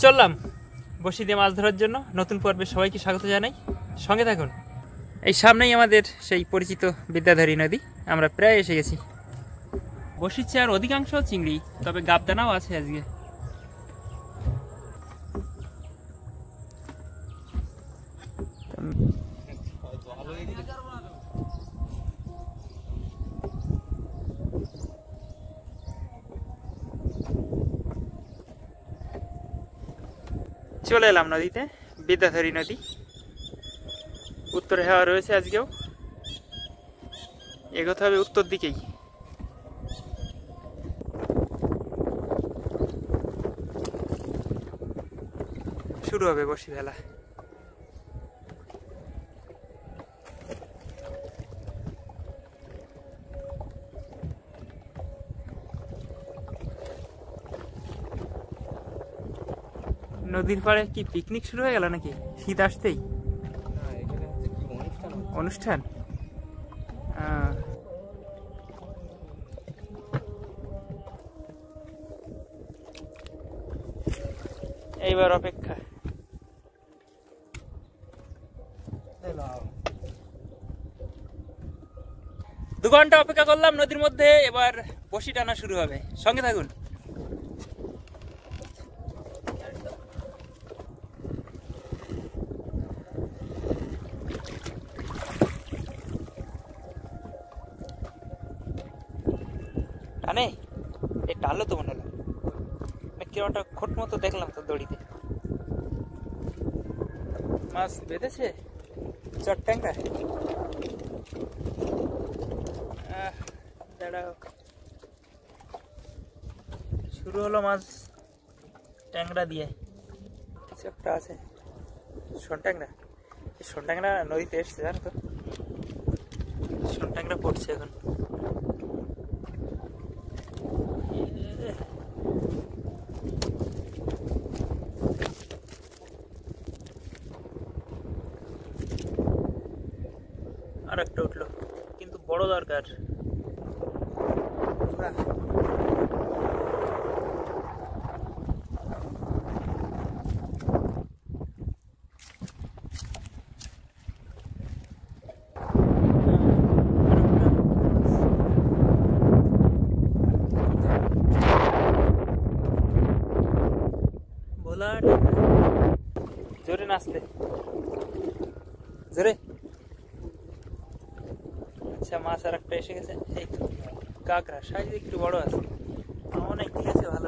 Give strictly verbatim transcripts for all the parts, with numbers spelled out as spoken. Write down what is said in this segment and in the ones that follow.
চললাম বসি দিয়ে মাছ ধরার জন্য। নতুন পর্বে সবাইকে স্বাগত জানাই, সঙ্গে থাকুন। এই সামনেই আমাদের সেই পরিচিত বিদ্যাধরী নদী, আমরা প্রায় এসে গেছি। বসিচ্ছে আর অধিকাংশ চিংড়ি, তবে গাবদানাও আছে আজকে। চলে এলাম নদীতে, বিদ্যাধরী নদী। উত্তরে হাওয়া রয়েছে আজকেও, এগোতে হবে উত্তর দিকেই। শুরু হবে বসি ভেলা। নদীর পাড়ে কি পিকনিক শুরু হয়ে গেল নাকি শীত আসতেই? অনুষ্ঠান এইবার অপেক্ষা। দু ঘন্টা অপেক্ষা করলাম নদীর মধ্যে, এবার বসি টানা শুরু হবে, সঙ্গে থাকুন। টানে এই টানলো তো মনে হলো, কিরকম একটা খোট মতো দেখলাম তো দড়িতে। মাছ বেঁধেছে চট ট্যাংরা। দাঁড়াও, শুরু হলো মাছ ট্যাংরা দিয়ে। কিছু একটা আছে, শোন ট্যাংরা। এই শোন ট্যাংরা নদীতে এসছে জানো তো, শোন ট্যাংরা পড়ছে এখন। আর একটা উঠলো, কিন্তু বড় দরকার। ভোলা জোরে নাচতে, জোরে। আচ্ছা, মাছ আর একটা এসে গেছে, এই তো কাঁকড়া। সাইজ একটু বড় আছে, অনেক দিয়েছে, ভালো।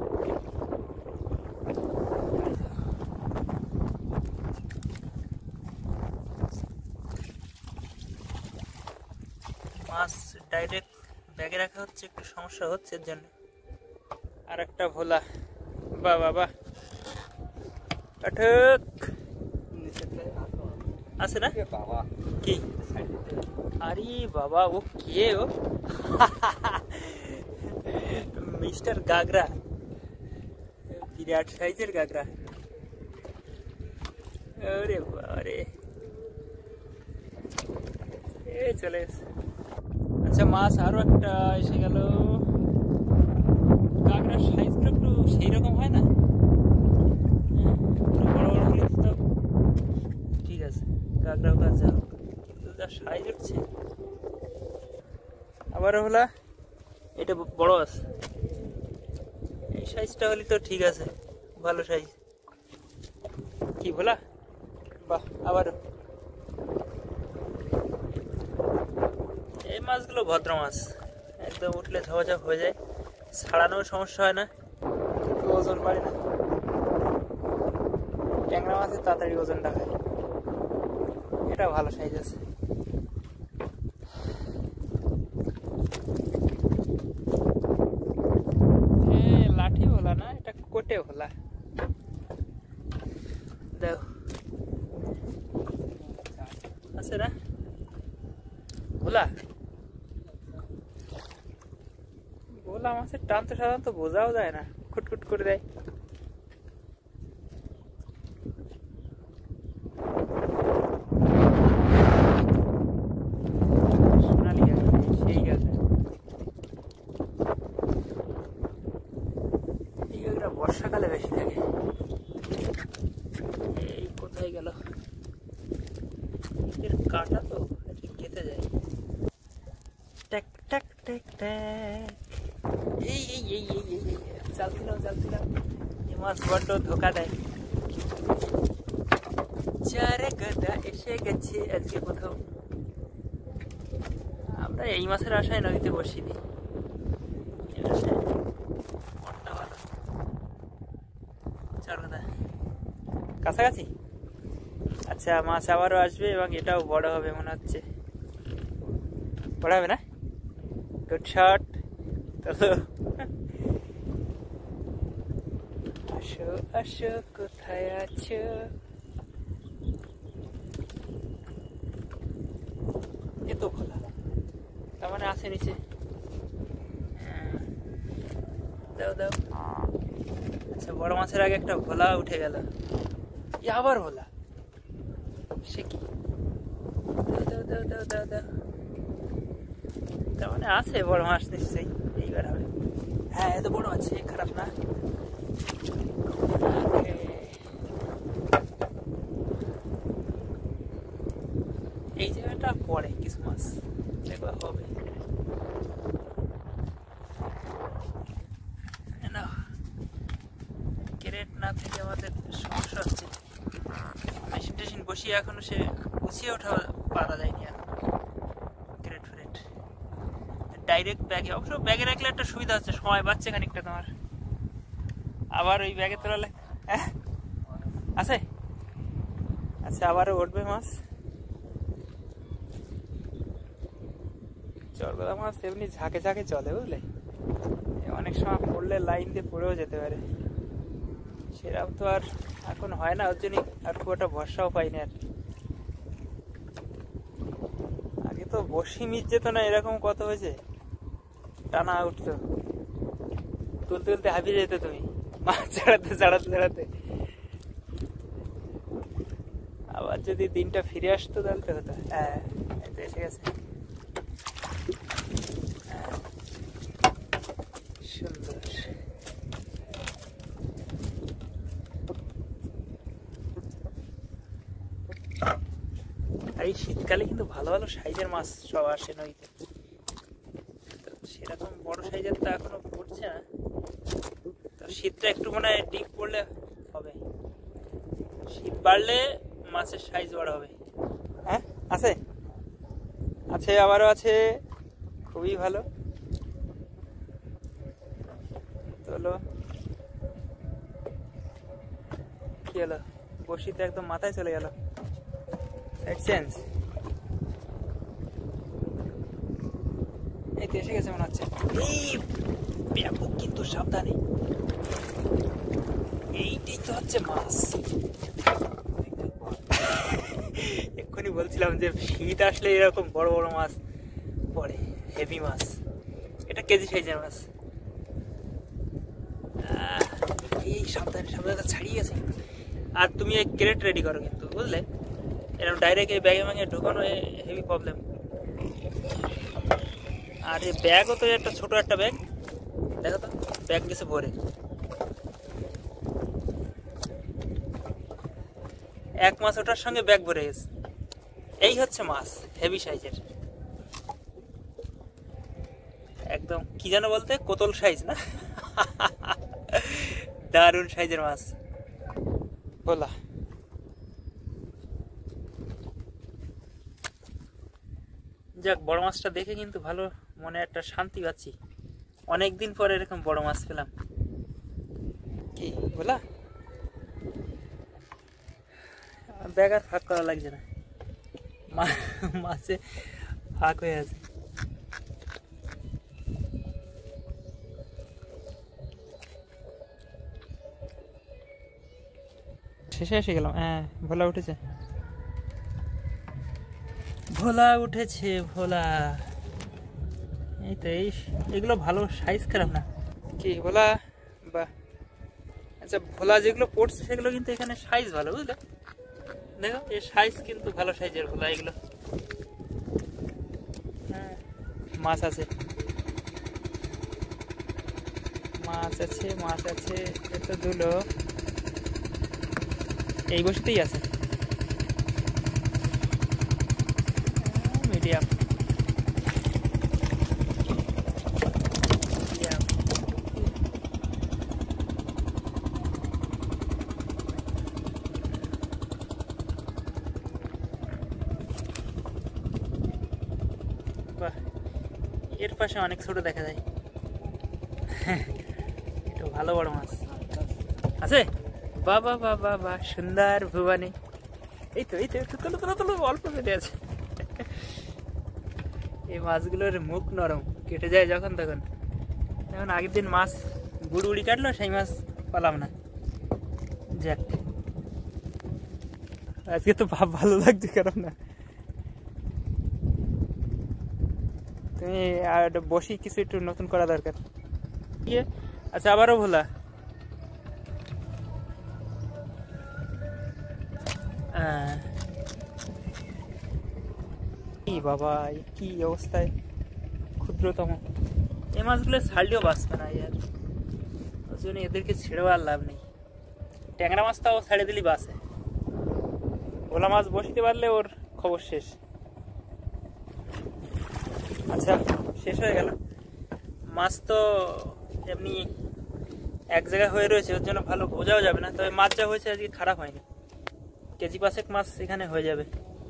মাছ ডাইরেক্ট ব্যাগে রাখা হচ্ছে, একটু সমস্যা হচ্ছে এর জন্য। আর একটা ভোলা, বা বাবা পাঠক আছে না কি? আরে বাবা, ও কে? ও মিস্টার গাগরা, বিরাট সাইজের গাগরা। আরে বারে, এ চলে এসে। আচ্ছা, মাছ আরো একটা এসে গেল। গাগরার সাইজটা একটু সেই রকম হয় না, বড় বড় হলে তো ঠিক আছে, গাগরাও কাজ যাও, কিন্তু যা সাইজ উঠছে। আবার হলা এটা বড় আছে, এই সাইজটা হলে তো ঠিক আছে, ভালো সাইজ। কি ভোলা, বাহ। আবার এই মাছগুলো ভদ্র মাছ, একদম উঠলে ঝাপঝাপ হয়ে যায়, ছাড়ানোর সমস্যা হয় না, কিন্তু ওজন বাড়ে না। ট্যাংরা মাছের তাড়াতাড়ি ওজনটা হয়, এটা ভালো সাইজ আছে। লাঠি ভোলা না, এটা কোটে ভোলা। দেখো আছে না ভোলা। ভোলা মাছের টান তো সাধারণত বোঝাও যায় না, খুটখুট করে দেয়। সোনালি সেই গাছ, এই বর্ষাকালে বেশি থাকে। অ্যাটাক। এই এই এই এই এই জাল দিলাম জাল দিলাম, এই মাছ বড্ড ধোকা দেয়। চারে গাদা এসে গেছে আজকে প্রথম। আমরা এই মাছের আশায় নদীতে বসি দিই। কাছাকাছি, আচ্ছা মাছ আবারও আসবে এবং এটাও বড় হবে মনে হচ্ছে। বড় হবে না? Good shot. আসো আসো কোথায় আছো? এ তো খোলা, তার মানে আছে নিচে। দাও দাও। আচ্ছা বড় মাছের আগে একটা ভোলা উঠে গেল, আবার ভোলা, সে কি? দাও দাও দাও দাও দাও। তার মানে আছে বড় মাছ নিশ্চয়ই, এইবার হবে। হ্যাঁ এত বড় আছে, খারাপ না। এই জায়গাটা পড়ে কিছু মাছ, এগুলো হবে না। ক্যারেট না থেকে আমাদের সমস্যা হচ্ছে। মেশিন টেশিন বসিয়ে এখনো সে গুছিয়ে ওঠা পারা যায়নি এখন। ক্যারেট ফ্যারেট ডাইরেক্ট ব্যাগে, অবশ্য ব্যাগে রাখলে একটা সুবিধা হচ্ছে, সময় বাঁচছে খানিকটা তোমার। আবার ওই ব্যাগে তোলালে আছে। আচ্ছা আবারও উঠবে মাছ। চরগদা মাছ এমনি ঝাঁকে ঝাঁকে চলে বুঝলে, অনেক সময় পড়লে লাইন দিয়ে পড়েও যেতে পারে। সেরকম তো আর এখন হয় না, ওর জন্য আর খুব একটা ভরসাও পাইনি আর। আগে তো বসি মিট যেত না, এরকম কত হয়েছে, টানা উঠতো, তুলতে তুলতে হাঁপিয়ে যেত তুমি মাছ ছাড়াতে ছাড়াতে ছাড়াতে। আবার যদি দিনটা ফিরে আসতো তাহলে তো হতো। হ্যাঁ এসে গেছে, সুন্দর। আর এই শীতকালে কিন্তু ভালো ভালো সাইজের মাছ সব আসে নদীতে। সেরকম বড় সাইজের তো এখনো পড়ছে না, তো শীতটা একটু মনে হয় ডিপ পড়লে হবে। শীত বাড়লে মাছের সাইজ বড় হবে। হ্যাঁ আছে আছে, আবারও আছে, খুবই ভালো। চলো কি হলো, বসিতে একদম মাথায় চলে গেল। সাইড চেঞ্জ, এই তো এসে গেছে মনে হচ্ছে। এই ব্যাপক কিন্তু সাবধানে, এইটাই তো হচ্ছে মাছ। এক্ষুনি বলছিলাম যে শীত আসলে এরকম বড় বড় মাছ পড়ে, হেভি মাছ। এটা কেজি সাইজের মাছ। এই সাবধানে সাবধানে ছাড়িয়ে গেছে। আর তুমি এই ক্রেট রেডি করো কিন্তু বুঝলে, এরকম ডাইরেক্ট এই ব্যাগে ব্যাগে ঢোকানো হেভি প্রবলেম। আর এই ব্যাগও তো একটা ছোট একটা ব্যাগ, দেখো তো ব্যাগ গেছে ভরে। এক মাছ ওটার সঙ্গে ব্যাগ ভরে গেছে। এই হচ্ছে মাছ, হেভি সাইজের, একদম কি যেন বলতে, কোতল সাইজ না? দারুণ সাইজের মাছ বলা। যাক, বড় মাছটা দেখে কিন্তু ভালো মনে একটা শান্তি পাচ্ছি। অনেকদিন পরে এরকম বড় মাছ পেলাম। কি বলা, ব্যাগ আর ফাঁক করা লাগছে না, মাছে ফাঁক হয়ে আছে। শেষে এসে গেলাম। হ্যাঁ ভোলা উঠেছে, ভোলা উঠেছে ভোলা। এই তো এই এগুলো ভালো সাইজ, খারাপ না কি ভোলা? বা আচ্ছা, ভোলা যেগুলো পড়ছে সেগুলো কিন্তু এখানে সাইজ ভালো বুঝলে। দেখো এর সাইজ কিন্তু ভালো সাইজের ভোলা এগুলো। হ্যাঁ মাছ আছে, মাছ আছে, মাছ আছে। এত ধুলো এই বসতেই আছে, মিডিয়াম। এর পাশে অনেক ছোট দেখা যায়। এটা ভালো বড় মাছ আছে। বাবা বাবা বা সুন্দর ভুবানি। এই তো এই তো একটু তোলো তোলো তোলো, অল্প পেটে আছে। এই মাছগুলোর মুখ নরম, কেটে যায় যখন তখন। এখন আগের দিন মাছ গুড়গুড়ি কাটলো, সেই মাছ পালাম না। যাক, আজকে তো ভাব ভালো লাগছে, কারণ না তুমি আর বসি কিছু একটু নতুন করা দরকার। আচ্ছা, আবারও ভোলা। কি বাবা, কি অবস্থায়, ক্ষুদ্রতম এই মাছগুলো ছাড়লেও বাঁচবে না ইয়ার, ওই জন্য এদেরকে ছেড়ে আর লাভ নেই। ট্যাংরা মাছটাও ছেড়ে দিলি বাঁচে, ভোলা মাছ বসিতে পারলে ওর খবর শেষ। আচ্ছা, শেষ হয়ে গেল মাছ তো, এমনি এক জায়গায় হয়ে রয়েছে, ওর জন্য ভালো বোঝাও যাবে না। তবে মাছ যা হয়েছে আজকে খারাপ হয়নি, কেজি পাঁচেক মাছ এখানে হয়ে যাবে,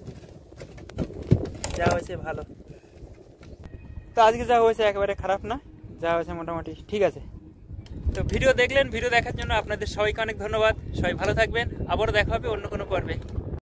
যা হয়েছে ভালো। তো আজকে যা হয়েছে একেবারে খারাপ না, যা হয়েছে মোটামুটি ঠিক আছে। তো ভিডিও দেখলেন, ভিডিও দেখার জন্য আপনাদের সবাইকে অনেক ধন্যবাদ। সবাই ভালো থাকবেন, আবারও দেখা হবে অন্য কোনো পর্বে।